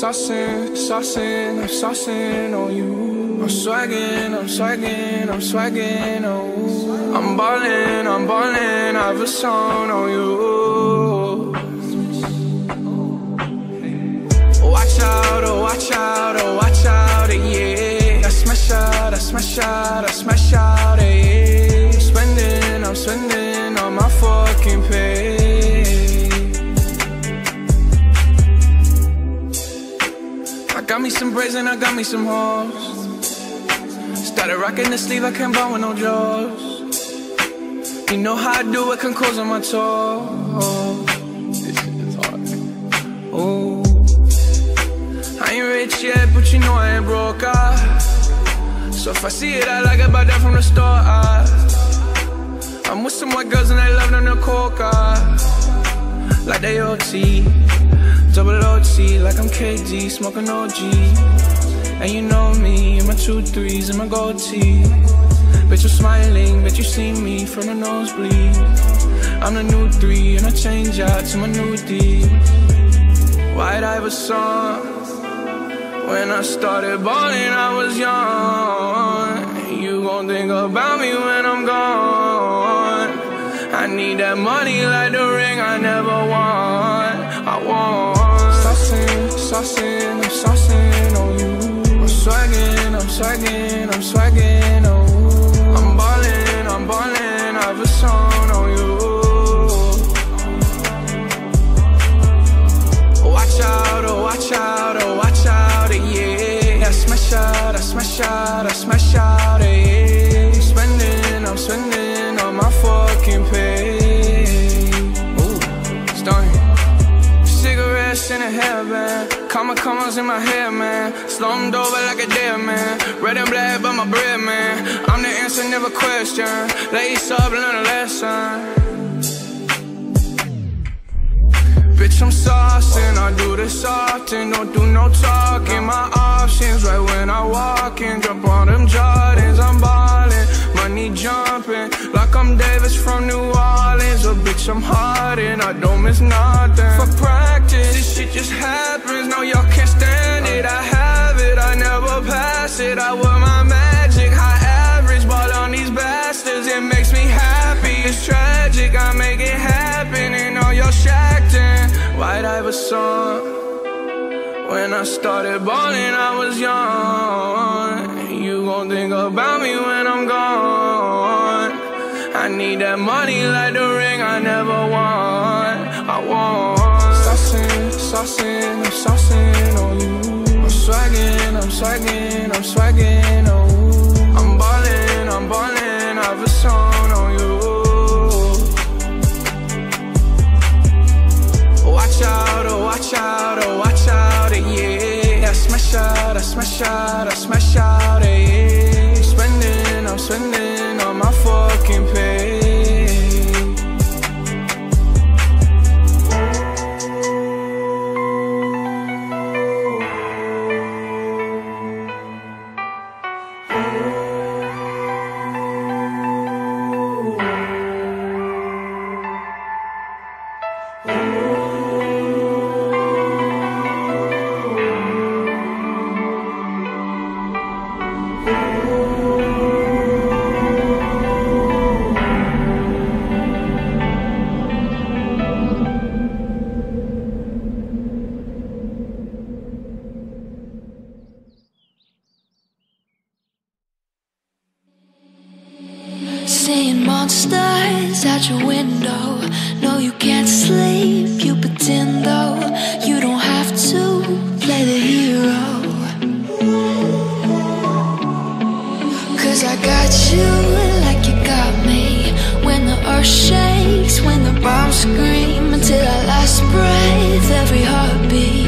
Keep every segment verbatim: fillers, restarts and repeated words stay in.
saucing, saucing, I'm saucing on you. I'm swagging, I'm swagging, I'm swagging on you. I'm ballin', I'm ballin', I have a song on you. Watch out, oh watch out, oh watch out, yeah. I smash out, I smash out, I smash out, yeah. I'm spending, I'm spending on my fucking pay. I got me some braids and I got me some hoes. Started rocking the sleeve, I can't buy with no jaws. You know how I do it, can close on my toes. This shit is hard. Oh, I ain't rich yet, but you know I ain't broke, ah. So if I see it, I like it, buy that from the store, ah. I'm with some white girls and they love them to coca, like they O T, double O T, like I'm K G, smoking O G. And you know me, in my two threes and my gold tee. Bitch, you're smiling, bitch, you see me from the nosebleed. I'm the new three and I change out to my new D. White Iverson. When I started ballin', I was young. You gon' think about me when I'm gone. I need that money like the ring I never won. I want saucing, saucing, I'm saucing on you. I'm swaggin', I'm swaggin', I'm swaggin' on you. I'm ballin', I'm ballin', I have a song on you. Watch out, oh watch out, oh watch out, yeah. I smash out, I smash out, I smash out, yeah. I'm spending, I'm spending on my fucking pay. Ooh, stunning. Cigarettes in a hairband, comma commas in my hair, man. Slumped over like a dead man. Red and black by my bread, man. I'm the answer, never question. Lace up, learn a lesson. Bitch, I'm saucing, I do this often. Don't do no talking, my options right when I walk in. Drop on them Jordans, I'm ballin'. Money jumping, like I'm Davis from New Orleans. Oh bitch, I'm hardin', I don't miss nothing. For practice, this shit just happens. No, y'all can't stand it, I have it, I never pass it. I wear my magic, high average, ball on these bastards. It makes me happy, it's tragic, I make it happen. And all y'all shacked in White Iverson. When I started ballin', I was young. You gon' think about me when I'm gone. I need that money like the ring I never won. I want saucing, saucing, I'm saucing on you. I'm swaggin', I'm swaggin', I'm swaggin' on you. I'm ballin', I'm ballin', I have a song on you. Watch out, oh watch out, oh watch out, yeah. I smash out, I smash out, I smash out, yeah. I'm spending, I'm spending on my fucking pay. Seeing monsters out your window. No, you can't sleep, you pretend though. You don't have to play the hero, cause I got you like you got me. When the earth shakes, when the bombs scream, until our last breath, every heartbeat.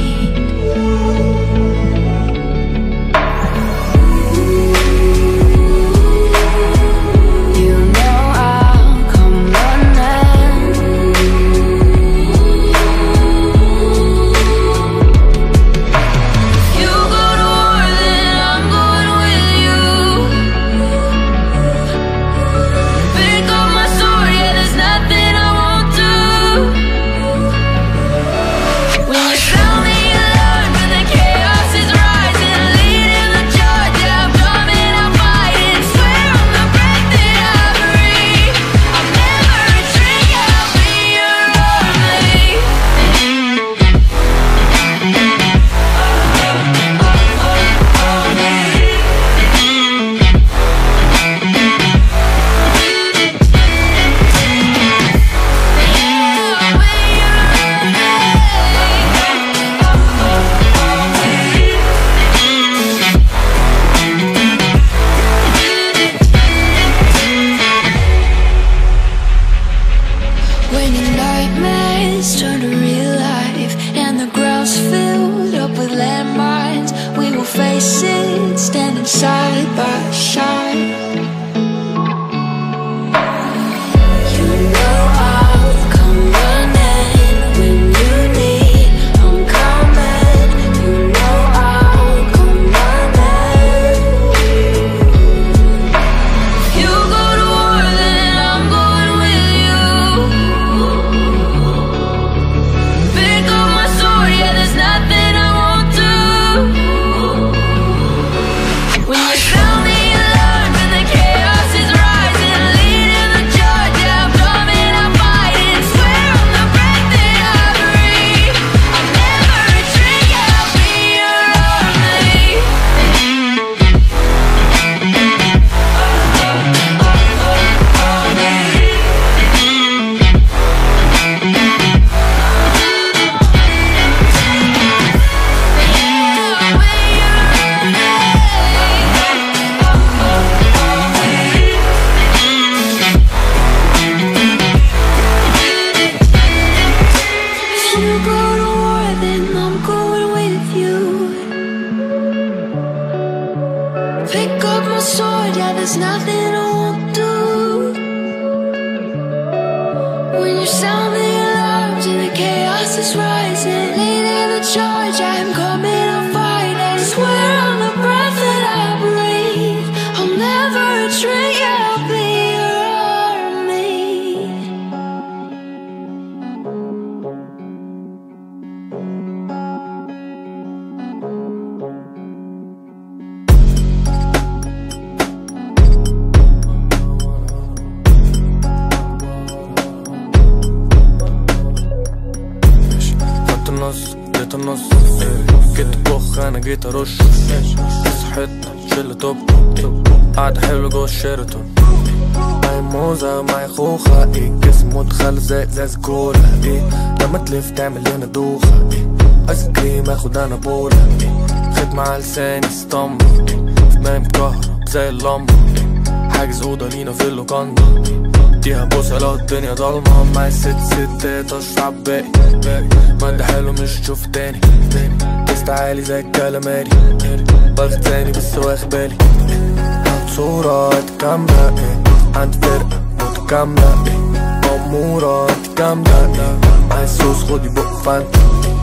دوخ انا جيت ارش. صحتنا شلة توب قاعدة حلوة جوه الشيراتون. معي موزة معي خوخة ايه، جسم متخلف زي ازاز كولا ايه، لما تلف تعمل لنا دوخة ايه، ايس كريم اخد انا بولا ايه، خدمة على لساني اسطمبة ايه، في دماغي مكهرب زي اللمبة ايه، حاجز اوضة لينا في اللوكاندا اديها بوسة لو الدنيا ضلمة. معي ست ستات اشرب باقي مادة حلو مش تشوف تاني، تست عالي زي الكلاماري، واخد تاني بس واخد بالي. هات صورة كاملة ايه، عندي فرقة متكاملة ايه، أمورة انت جامدة ايه، عايز صوص خدي بق فانتا،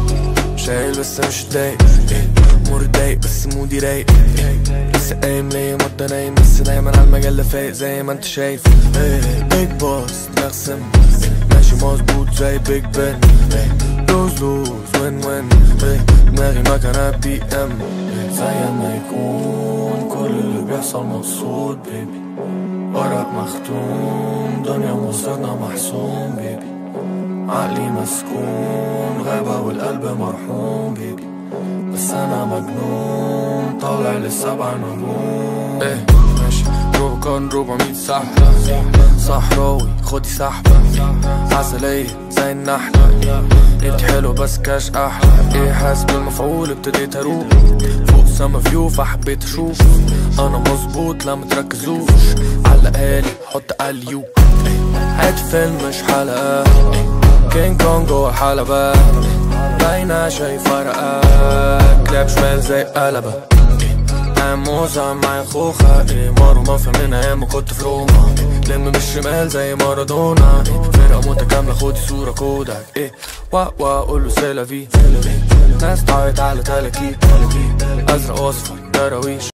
شايل بس مش ضايق ايه، اموري ضايق بس مودي رايق ايه، لسه قايم ليا مدة نايم بس دايما على المجلة فايق زي ما انت شايف ايه. بيج بوس نغسم ماشي مظبوط زي بيج بن ايه، لوز لوز وين وين ايه، دماغي مكنة بي ام زي ما يكون كل اللي بيحصل مقصود بيبي، ورق مختوم دنيا مصيرنا محسوم بيبي، عقلي مسكون غابة والقلب مرحوم بيبي، بس انا مجنون طالع للسبع نجوم ايه. ماشي روبكان ربعمية سحبة صحراوي خدي سحبة، عسلية زي النحلة انت حلو بس كاش احلى ايه، حاسس بالمفعول ابتديت اروح فوق سما فيو فحبيت اشوف انا مظبوط لا متركزوش، علقالي حط اليو حياتي فيلم مش حلقة كينج كونج جوه الحلبة باينة شايفة رقاك كلاب شمال زي قلبة. معايا موزة معايا خوخة ايه، مارو ما فهم من ايام ما كنت في روما ايه، لم بالشمال زي مارادونا ايه، فرقة متكاملة خدي صورة كودك ايه، وا وا قوله سيلافي ناس تعيط على تلاكيك ازرق واصفر دراويش.